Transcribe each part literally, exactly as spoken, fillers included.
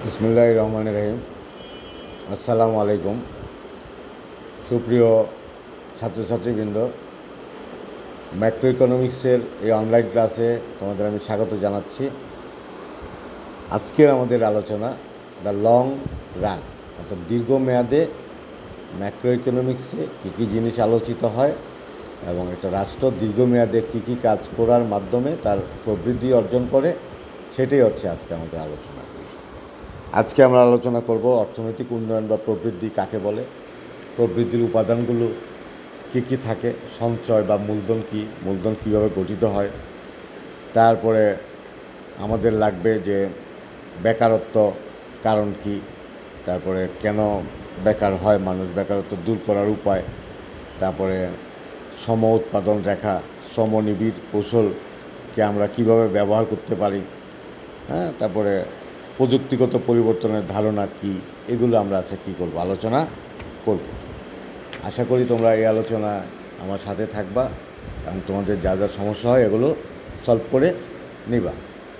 বিসমিল্লাহির রহমানির রহিম। আসসালামু আলাইকুম। সুপ্রিয় ছাত্রছাত্রীবৃন্দ, ম্যাক্রো ইকোনমিক্সের এই অনলাইন ক্লাসে তোমাদের আমি স্বাগত জানাচ্ছি। আজকের আমাদের আলোচনা দ্য লং রান, অর্থাৎ দীর্ঘমেয়াদে ম্যাক্রো ইকোনমিক্সে কী কী জিনিস আলোচিত হয় এবং একটা রাষ্ট্র দীর্ঘমেয়াদে কী কী কাজ করার মাধ্যমে তার প্রবৃদ্ধি অর্জন করে, সেটাই হচ্ছে আজকে আমাদের আলোচনা। আজকে আমরা আলোচনা করব অর্থনৈতিক উন্নয়ন বা প্রবৃদ্ধি কাকে বলে, প্রবৃদ্ধির উপাদানগুলো কী কী থাকে, সঞ্চয় বা মূলধন কী, মূলধন কীভাবে গঠিত হয়, তারপরে আমাদের লাগবে যে বেকারত্ব কারণ কী, তারপরে কেন বেকার হয় মানুষ, বেকারত্ব দূর করার উপায়, তারপরে সম উৎপাদন রেখা, শ্রমনিবিড় কৌশলকে আমরা কিভাবে ব্যবহার করতে পারি, হ্যাঁ, তারপরে প্রযুক্তিগত পরিবর্তনের ধারণা কী, এগুলো আমরা আছে কী করব, আলোচনা করব। আশা করি তোমরা এই আলোচনা আমার সাথে থাকবা এবং তোমাদের যা যা সমস্যা হয় এগুলো সলভ করে নিবা।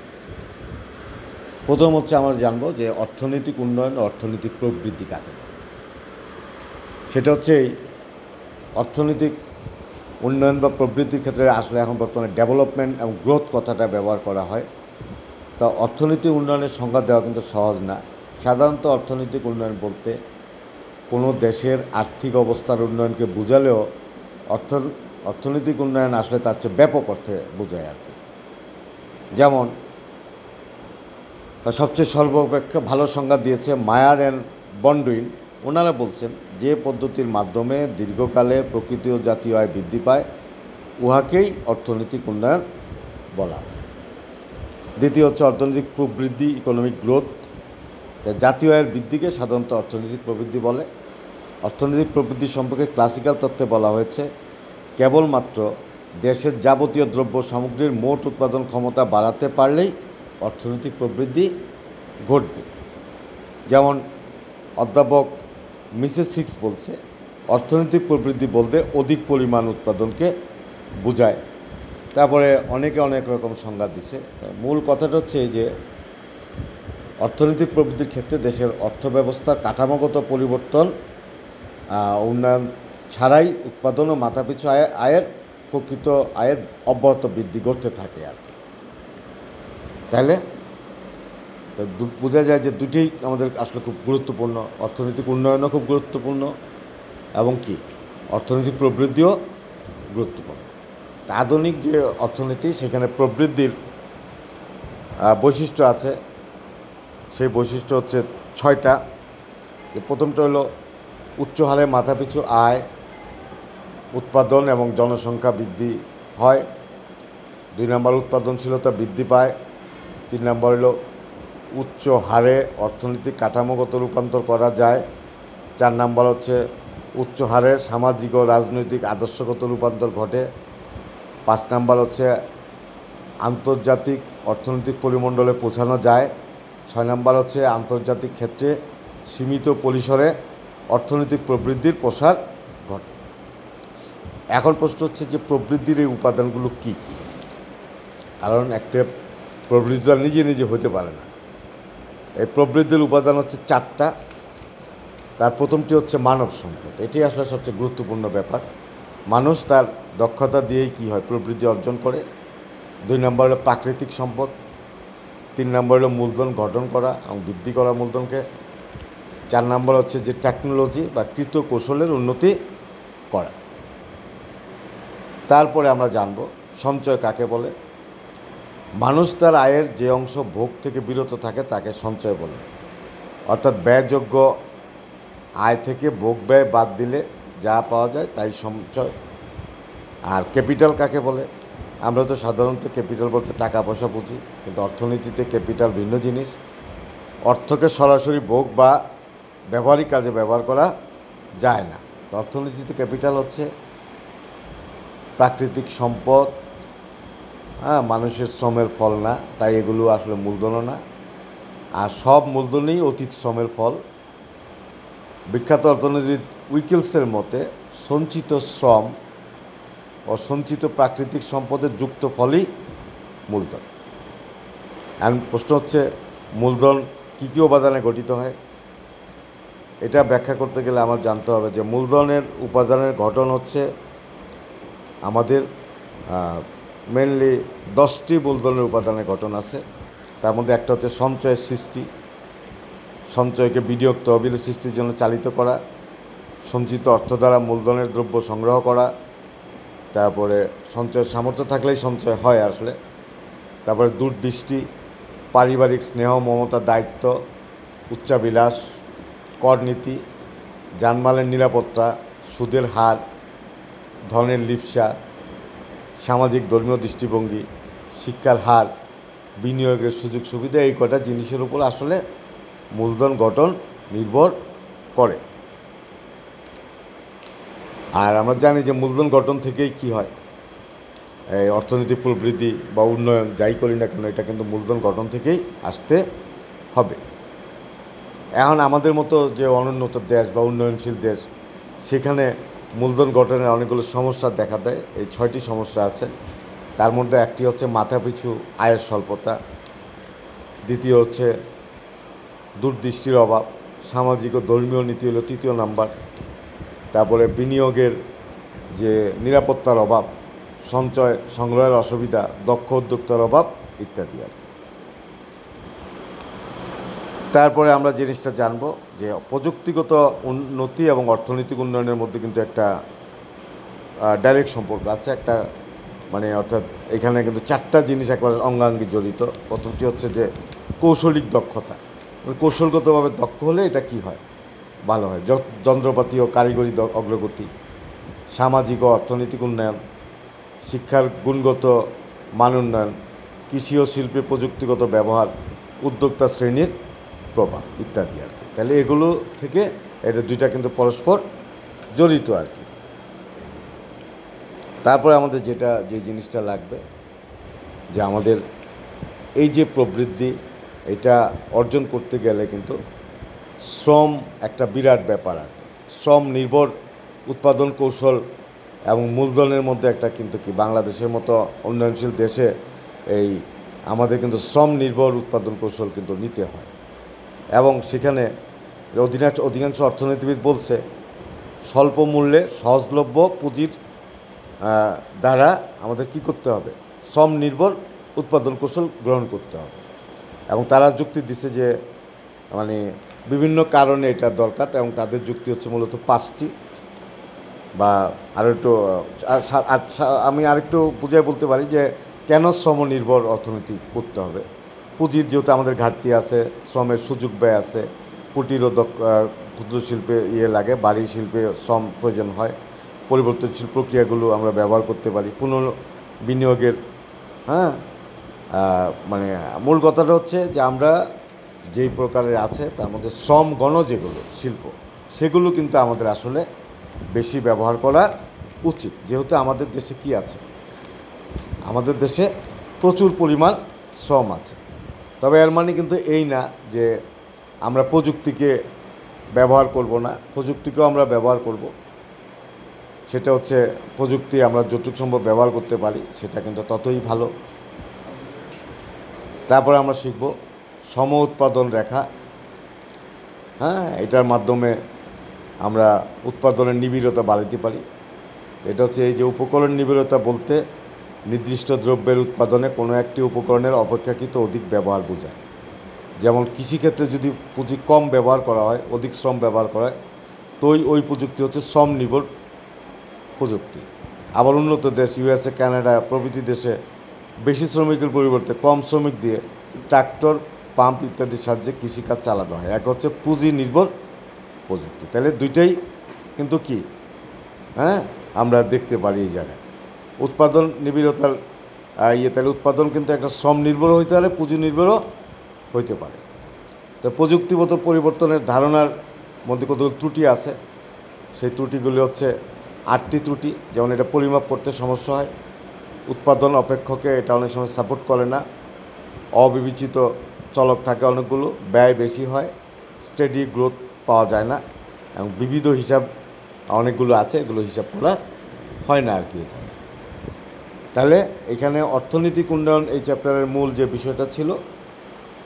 প্রথম হচ্ছে আমরা জানবো যে অর্থনৈতিক উন্নয়ন ও অর্থনৈতিক প্রবৃদ্ধি কাকে বলে। সেটা হচ্ছে এই অর্থনৈতিক উন্নয়ন বা প্রবৃদ্ধির ক্ষেত্রে আসলে এখন বর্তমানে ডেভেলপমেন্ট এবং গ্রোথ কথাটা ব্যবহার করা হয়। তা অর্থনৈতিক উন্নয়নের সংজ্ঞা দেওয়া কিন্তু সহজ না। সাধারণত অর্থনৈতিক উন্নয়ন বলতে কোনো দেশের আর্থিক অবস্থার উন্নয়নকে বোঝালেও অর্থ অর্থনৈতিক উন্নয়ন আসলে তার চেয়ে ব্যাপক অর্থে বোঝায় আর কি। যেমন সবচেয়ে সর্বাপেক্ষা ভালো সংজ্ঞা দিয়েছে মায়ার অ্যান্ড বন্ডুইন। ওনারা বলছেন যে পদ্ধতির মাধ্যমে দীর্ঘকালে প্রকৃতি ও জাতীয় আয় বৃদ্ধি পায় উহাকেই অর্থনৈতিক উন্নয়ন বলা হয়। দ্বিতীয় হচ্ছে অর্থনৈতিক প্রবৃদ্ধি, ইকোনমিক গ্রোথ। জাতীয় আয়ের বৃদ্ধিকে সাধারণত অর্থনৈতিক প্রবৃদ্ধি বলে। অর্থনৈতিক প্রবৃদ্ধি সম্পর্কে ক্লাসিক্যাল তত্ত্বে বলা হয়েছে কেবলমাত্র দেশের যাবতীয় দ্রব্য সামগ্রীর মোট উৎপাদন ক্ষমতা বাড়াতে পারলেই অর্থনৈতিক প্রবৃদ্ধি ঘটবে। যেমন অধ্যাপক মিসেস সিক্স বলছে অর্থনৈতিক প্রবৃদ্ধি বলতে অধিক পরিমাণ উৎপাদনকে বোঝায়। তারপরে অনেকে অনেক রকম সংজ্ঞা দিচ্ছে। মূল কথাটা হচ্ছে এই যে অর্থনৈতিক প্রবৃদ্ধির ক্ষেত্রে দেশের অর্থব্যবস্থার কাঠামোগত পরিবর্তন উন্নয়ন ছাড়াই উৎপাদন ও মাথাপিছু আয় আয়ের প্রকৃত আয়ের অব্যাহত বৃদ্ধি ঘটতে থাকে আর কি। তাহলে তো বোঝা যায় যে দুটোই আমাদের আসলে খুব গুরুত্বপূর্ণ। অর্থনৈতিক উন্নয়নও খুব গুরুত্বপূর্ণ এবং কি অর্থনৈতিক প্রবৃদ্ধিও গুরুত্বপূর্ণ। আধুনিক যে অর্থনীতি সেখানে প্রবৃদ্ধির বৈশিষ্ট্য আছে। সেই বৈশিষ্ট্য হচ্ছে ছয়টা। প্রথমটা হলো উচ্চ হারে মাথাপিছু আয়, উৎপাদন এবং জনসংখ্যা বৃদ্ধি হয়। দুই নম্বর উৎপাদনশীলতা বৃদ্ধি পায়। তিন নম্বর হলো উচ্চ হারে অর্থনৈতিক কাঠামোগত রূপান্তর করা যায়। চার নম্বর হচ্ছে উচ্চ হারে সামাজিক ও রাজনৈতিক আদর্শগত রূপান্তর ঘটে। পাঁচ নাম্বার হচ্ছে আন্তর্জাতিক অর্থনৈতিক পরিমণ্ডলে পৌঁছানো যায়। ছয় নাম্বার হচ্ছে আন্তর্জাতিক ক্ষেত্রে সীমিত পরিসরে অর্থনৈতিক প্রবৃদ্ধির প্রসার ঘটে। এখন প্রশ্ন হচ্ছে যে প্রবৃদ্ধির এই উপাদানগুলো কী কী? কারণ একটা প্রবৃদ্ধি নিজে নিজে হতে পারে না। এই প্রবৃদ্ধির উপাদান হচ্ছে চারটা। তার প্রথমটি হচ্ছে মানব সম্পদ। এটি আসলে সবচেয়ে গুরুত্বপূর্ণ ব্যাপার। মানুষ তার দক্ষতা দিয়েই কী হয় প্রবৃদ্ধি অর্জন করে। দুই নম্বর হলো প্রাকৃতিক সম্পদ। তিন নম্বর হলো মূলধন গঠন করা এবং বৃদ্ধি করা মূলধনকে। চার নম্বর হচ্ছে যে টেকনোলজি বা কৃত কৌশলের উন্নতি করা। তারপরে আমরা জানব সঞ্চয় কাকে বলে। মানুষ তার আয়ের যে অংশ ভোগ থেকে বিরত থাকে তাকে সঞ্চয় বলে। অর্থাৎ ব্যয়যোগ্য আয় থেকে ভোগ ব্যয় বাদ দিলে যা পাওয়া যায় তাই সঞ্চয়। আর ক্যাপিটাল কাকে বলে? আমরা তো সাধারণত ক্যাপিটাল বলতে টাকা পয়সা বুঝি, কিন্তু অর্থনীতিতে ক্যাপিটাল ভিন্ন জিনিস। অর্থকে সরাসরি ভোগ বা ব্যবহারিক কাজে ব্যবহার করা যায় না। তো অর্থনীতিতে ক্যাপিটাল হচ্ছে প্রাকৃতিক সম্পদ, হ্যাঁ, মানুষের শ্রমের ফল না, তাই এগুলো আসলে মূলধনও না। আর সব মূলধনই অতীত শ্রমের ফল। বিখ্যাত অর্থনীতিবিদ উইকিলসের মতে সঞ্চিত শ্রম ও সঞ্চিত প্রাকৃতিক সম্পদের যুক্ত ফলই মূলধন। এখন প্রশ্ন হচ্ছে মূলধন কী কী উপাদানে গঠিত হয় এটা ব্যাখ্যা করতে গেলে আমার জানতে হবে যে মূলধনের উপাদানের গঠন হচ্ছে আমাদের মেনলি দশটি মূলধনের উপাদানের গঠন আছে। তার মধ্যে একটা হচ্ছে সঞ্চয়ের সৃষ্টি, সঞ্চয়কে বিনিয়োগ তহবিল সৃষ্টির জন্য চালিত করা, সঞ্চিত অর্থ দ্বারা মূলধনের দ্রব্য সংগ্রহ করা, তারপরে সঞ্চয়ের সামর্থ্য থাকলেই সঞ্চয় হয় আসলে, তারপরে দূরদৃষ্টি, পারিবারিক স্নেহ মমতা, দায়িত্ব, উচ্চাবিলাস, করনীতি, জানমালের নিরাপত্তা, সুদের হার, ধনের লিপ্সা, সামাজিক ধর্মীয় দৃষ্টিভঙ্গি, শিক্ষার হার, বিনিয়োগের সুযোগ সুবিধা, এই কটা জিনিসের উপর আসলে মূলধন গঠন নির্ভর করে। আর আমরা জানি যে মূলধন গঠন থেকেই কি হয়, এই অর্থনৈতিক প্রবৃদ্ধি বা উন্নয়ন যাই করি না কেন এটা কিন্তু মূলধন গঠন থেকেই আসতে হবে। এখন আমাদের মতো যে অনুন্নত দেশ বা উন্নয়নশীল দেশ সেখানে মূলধন গঠনের অনেকগুলো সমস্যা দেখা দেয়। এই ছয়টি সমস্যা আছে, তার মধ্যে একটি হচ্ছে মাথাপিছু আয়ের স্বল্পতা, দ্বিতীয় হচ্ছে দূরদৃষ্টির অভাব, সামাজিক ও ধর্মীয় নীতি হলো তৃতীয় নাম্বার, তারপরে বিনিয়োগের যে নিরাপত্তার অভাব, সঞ্চয় সংগ্রহের অসুবিধা, দক্ষ উদ্যোক্তার অভাব ইত্যাদি আর কি। তারপরে আমরা জিনিসটা জানব যে প্রযুক্তিগত উন্নতি এবং অর্থনৈতিক উন্নয়নের মধ্যে কিন্তু একটা ডাইরেক্ট সম্পর্ক আছে, একটা মানে অর্থাৎ এখানে কিন্তু চারটা জিনিস একবার অঙ্গাঙ্গি জড়িত। প্রথমটি হচ্ছে যে কৌশলিক দক্ষতা, কৌশলগতভাবে দক্ষ হলে এটা কি হয়, ভালো হয়। যন্ত্রপাতি ও কারিগরি অগ্রগতি, সামাজিক ও অর্থনৈতিক উন্নয়ন, শিক্ষার গুণগত মান উন্নয়ন, কৃষি ও শিল্পে প্রযুক্তিগত ব্যবহার, উদ্যোক্তা শ্রেণীর প্রভাব ইত্যাদি আর কি। তাহলে এগুলো থেকে এটা দুইটা কিন্তু পরস্পর জড়িত আর কি। তারপরে আমাদের যেটা যে জিনিসটা লাগবে যে আমাদের এই যে প্রবৃদ্ধি এটা অর্জন করতে গেলে কিন্তু শ্রম একটা বিরাট ব্যাপার আর কি। শ্রম নির্ভর উৎপাদন কৌশল এবং মূলধনের মধ্যে একটা কিন্তু কি বাংলাদেশের মতো উন্নয়নশীল দেশে এই আমাদের কিন্তু শ্রম নির্ভর উৎপাদন কৌশল কিন্তু নিতে হয়। এবং সেখানে অধিকাংশ অধিকাংশ অর্থনীতিবিদ বলছে স্বল্প মূল্যে সহজলভ্য পুঁজির দ্বারা আমাদের কি করতে হবে, শ্রম নির্ভর উৎপাদন কৌশল গ্রহণ করতে হবে। এবং তারা যুক্তি দিচ্ছে যে মানে বিভিন্ন কারণে এটা দরকার, এবং তাদের যুক্তি হচ্ছে মূলত পাঁচটি বা আরও একটু আমি আরেকটু বুঝিয়ে বলতে পারি যে কেন শ্রম নির্ভর অর্থনীতি করতে হবে। পুঁজির যেহেতু আমাদের ঘাটতি আছে, শ্রমের সুযোগ ব্যয় আছে, কুটির ও ক্ষুদ্র শিল্পে ইয়ে লাগে, বাড়ি শিল্পে শ্রম প্রয়োজন হয়, পরিবর্তনশীল প্রক্রিয়াগুলো আমরা ব্যবহার করতে পারি, পুনঃ বিনিয়োগের হ্যাঁ মানে মূল কথাটা হচ্ছে যে আমরা যেই প্রকারের আছে তার মধ্যে শ্রম গণ যেগুলো শিল্প সেগুলো কিন্তু আমাদের আসলে বেশি ব্যবহার করা উচিত। যেহেতু আমাদের দেশে কি আছে, আমাদের দেশে প্রচুর পরিমাণ শ্রম আছে। তবে এর মানে কিন্তু এই না যে আমরা প্রযুক্তিকে ব্যবহার করব না, প্রযুক্তিকেও আমরা ব্যবহার করব। সেটা হচ্ছে প্রযুক্তি আমরা যতটুকু সম্ভব ব্যবহার করতে পারি সেটা কিন্তু ততই ভালো। তারপরে আমরা শিখব সম উৎপাদন রেখা, হ্যাঁ এটার মাধ্যমে আমরা উৎপাদনের নিবিড়তা বাড়াতে পারি। এটা হচ্ছে এই যে উপকরণ নিবিড়তা বলতে নির্দিষ্ট দ্রব্যের উৎপাদনে কোনো একটি উপকরণের অপেক্ষাকৃত অধিক ব্যবহার বোঝায়। যেমন কৃষিক্ষেত্রে যদি পুঁজি কম ব্যবহার করা হয়, অধিক শ্রম ব্যবহার করা হয়, তো ওই প্রযুক্তি হচ্ছে শ্রম নির্ভর প্রযুক্তি। আবার উন্নত দেশ ইউএসএ, কানাডা প্রভৃতি দেশে বেশি শ্রমিকের পরিবর্তে কম শ্রমিক দিয়ে ট্রাক্টর, পাম্প ইত্যাদির সাহায্যে কৃষিকাজ চালানো হয়। এক হচ্ছে পুঁজি নির্ভর প্রযুক্তি। তাহলে দুইটাই কিন্তু কি হ্যাঁ আমরা দেখতে পারি এই জায়গায় উৎপাদন নিবিড়তার ইয়ে। তাহলে উৎপাদন কিন্তু একটা শ্রম নির্ভর হইতে পারে, পুঁজি নির্ভরও হইতে পারে। তো প্রযুক্তিগত পরিবর্তনের ধারণার মধ্যে কতগুলো ত্রুটি আছে, সেই ত্রুটিগুলি হচ্ছে আটটি ত্রুটি। যেমন এটা পরিমাপ করতে সমস্যা হয়, উৎপাদন অপেক্ষকে এটা অনেক সময় সাপোর্ট করে না, অবিবেচিত চলক থাকে অনেকগুলো, ব্যয় বেশি হয়, স্টেডি গ্রোথ পাওয়া যায় না, এবং বিবিধ হিসাব অনেকগুলো আছে, এগুলো হিসাব করা হয় না আর কি। তাহলে এখানে অর্থনৈতিক উন্নয়ন এই চ্যাপ্টারের মূল যে বিষয়টা ছিল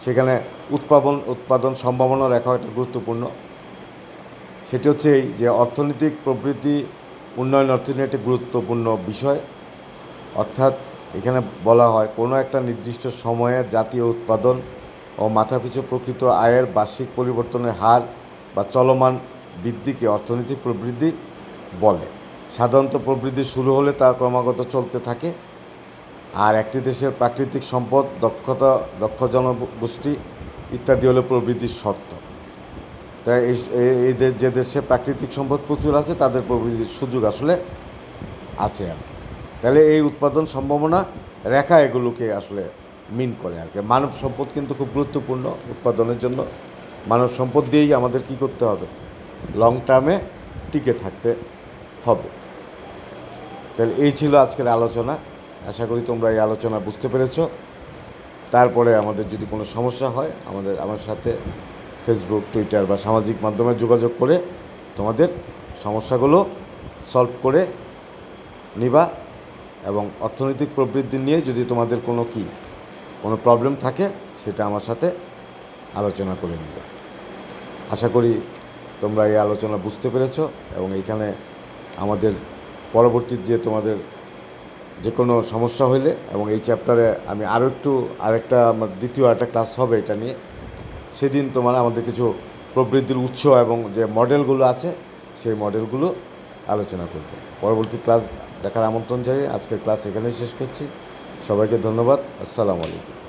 সেখানে উৎপাদন উৎপাদন সম্ভাবনা রেখা একটা গুরুত্বপূর্ণ। সেটি হচ্ছে এই যে অর্থনৈতিক প্রবৃদ্ধি উন্নয়ন অর্থনীতি একটি গুরুত্বপূর্ণ বিষয়। অর্থাৎ এখানে বলা হয় কোনো একটা নির্দিষ্ট সময়ে জাতীয় উৎপাদন ও মাথাপিছু প্রকৃত আয়ের বার্ষিক পরিবর্তনের হার বা চলমান বৃদ্ধিকে অর্থনৈতিক প্রবৃদ্ধি বলে। সাধারণত প্রবৃদ্ধি শুরু হলে তা ক্রমাগত চলতে থাকে। আর একটি দেশের প্রাকৃতিক সম্পদ, দক্ষতা, দক্ষ জনগোষ্ঠী ইত্যাদি হলো প্রবৃদ্ধির শর্ত। তাই এই যে দেশে প্রাকৃতিক সম্পদ প্রচুর আছে তাদের প্রবৃদ্ধির সুযোগ আসলে আছে আর কি। তাহলে এই উৎপাদন সম্ভাবনা রেখা এগুলোকে আসলে মিন করে আর কি। মানব সম্পদ কিন্তু খুব গুরুত্বপূর্ণ উৎপাদনের জন্য। মানব সম্পদ দিয়েই আমাদের কি করতে হবে, লং টার্মে টিকে থাকতে হবে। তাহলে এই ছিল আজকের আলোচনা। আশা করি তোমরা এই আলোচনা বুঝতে পেরেছ। তারপরে আমাদের যদি কোনো সমস্যা হয় আমাদের আমার সাথে ফেসবুক, টুইটার বা সামাজিক মাধ্যমে যোগাযোগ করে তোমাদের সমস্যাগুলো সলভ করে নিবা। এবং অর্থনৈতিক প্রবৃদ্ধি নিয়ে যদি তোমাদের কোনো কি কোনো প্রবলেম থাকে সেটা আমার সাথে আলোচনা করে নিবে। আশা করি তোমরা এই আলোচনা বুঝতে পেরেছ। এবং এইখানে আমাদের পরবর্তী যে তোমাদের যে কোনো সমস্যা হইলে এবং এই চ্যাপ্টারে আমি আরও একটু আরেকটা আমার দ্বিতীয় একটা ক্লাস হবে এটা নিয়ে, সেদিন তোমরা আমাদের কিছু প্রবৃদ্ধির উৎস এবং যে মডেলগুলো আছে সেই মডেলগুলো আলোচনা করবে। পরবর্তী ক্লাস দেখার আমন্ত্রণ জানিয়ে আজকের ক্লাস এখানেই শেষ করছি। সবাইকে ধন্যবাদ। আসসালামু আলাইকুম।